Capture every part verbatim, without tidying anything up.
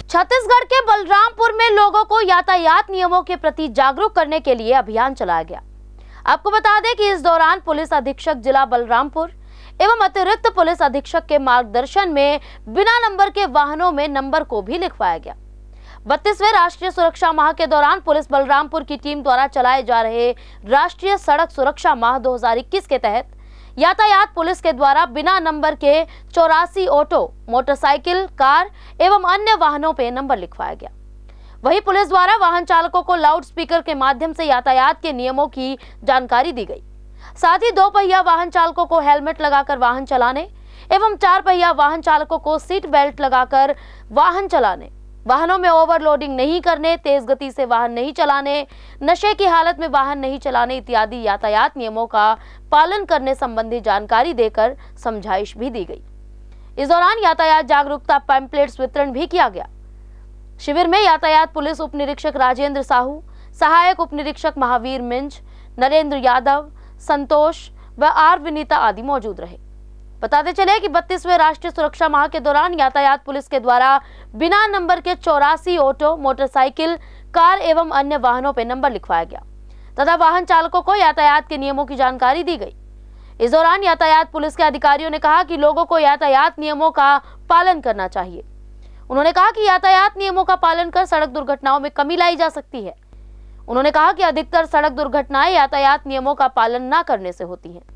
छत्तीसगढ़ के बलरामपुर में लोगों को यातायात नियमों के प्रति जागरूक करने के लिए अभियान चलाया गया। आपको बता दें कि इस दौरान पुलिस अधीक्षक जिला बलरामपुर एवं अतिरिक्त पुलिस अधीक्षक के मार्गदर्शन में बिना नंबर के वाहनों में नंबर को भी लिखवाया गया। बत्तीसवें राष्ट्रीय सुरक्षा माह के दौरान पुलिस बलरामपुर की टीम द्वारा चलाए जा रहे राष्ट्रीय सड़क सुरक्षा माह दो हज़ार इक्कीस के तहत यातायात पुलिस के द्वारा बिना नंबर के चौरासी ऑटो, मोटरसाइकिल, कार एवं अन्य वाहनों पे नंबर लिखवाया गया। वहीं पुलिस द्वारा वाहन चालकों को लाउड स्पीकर के माध्यम से यातायात के नियमों की जानकारी दी गई। साथ ही दो पहिया वाहन चालकों को हेलमेट लगाकर वाहन चलाने एवं चार पहिया वाहन चालकों को सीट बेल्ट लगाकर वाहन चलाने, वाहनों में ओवरलोडिंग नहीं करने, तेज गति से वाहन नहीं चलाने, नशे की हालत में वाहन नहीं चलाने इत्यादि यातायात नियमों का पालन करने संबंधी जानकारी देकर समझाइश भी दी गई। इस दौरान यातायात जागरूकता पैम्पलेट्स वितरण भी किया गया। शिविर में यातायात पुलिस उप निरीक्षक राजेंद्र साहू, सहायक उप निरीक्षक महावीर मिंज, नरेंद्र यादव, संतोष व आर विनीता आदि मौजूद रहे। बताते चले कि बत्तीसवें राष्ट्रीय सुरक्षा माह के दौरान यातायात पुलिस के द्वारा बिना नंबर के चौरासी ऑटो, मोटरसाइकिल, कार एवं अन्य वाहनों पर नंबर लिखवाया गया तथा वाहन चालकों को यातायात के नियमों की जानकारी दी गई। इस दौरान यातायात पुलिस के अधिकारियों ने कहा कि लोगों को यातायात नियमों का पालन करना चाहिए। उन्होंने कहा कि यातायात नियमों का पालन कर सड़क दुर्घटनाओं में कमी लाई जा सकती है। उन्होंने कहा कि अधिकतर सड़क दुर्घटनाएं यातायात नियमों का पालन न करने से होती हैं।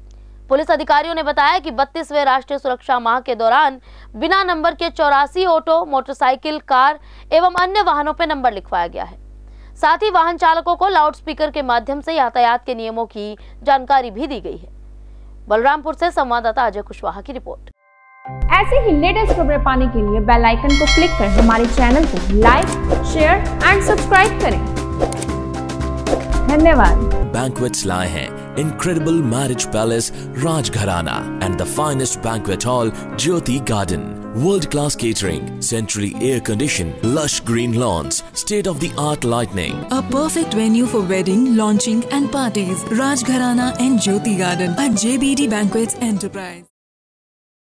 पुलिस अधिकारियों ने बताया कि बत्तीसवें राष्ट्रीय सुरक्षा माह के दौरान बिना नंबर के चौरासी ऑटो, मोटरसाइकिल, कार एवं अन्य वाहनों पर नंबर लिखवाया गया है। साथ ही वाहन चालकों को लाउड स्पीकर के माध्यम से यातायात के नियमों की जानकारी भी दी गई है। बलरामपुर से संवाददाता अजय कुशवाहा की रिपोर्ट। ऐसे ही लेटेस्ट खबरें पाने के लिए बेल आइकन को क्लिक कर हमारे चैनल को लाइक, शेयर एंड सब्सक्राइब करें। धन्यवाद। Banquets lie हैं incredible marriage palace Rajgharana and the finest banquet hall Jyoti Garden. World-class catering, centrally air-conditioned, lush green lawns, state-of-the-art lighting. A perfect venue for wedding, launching and parties. Rajgharana and Jyoti Garden at J B D Banquets Enterprise.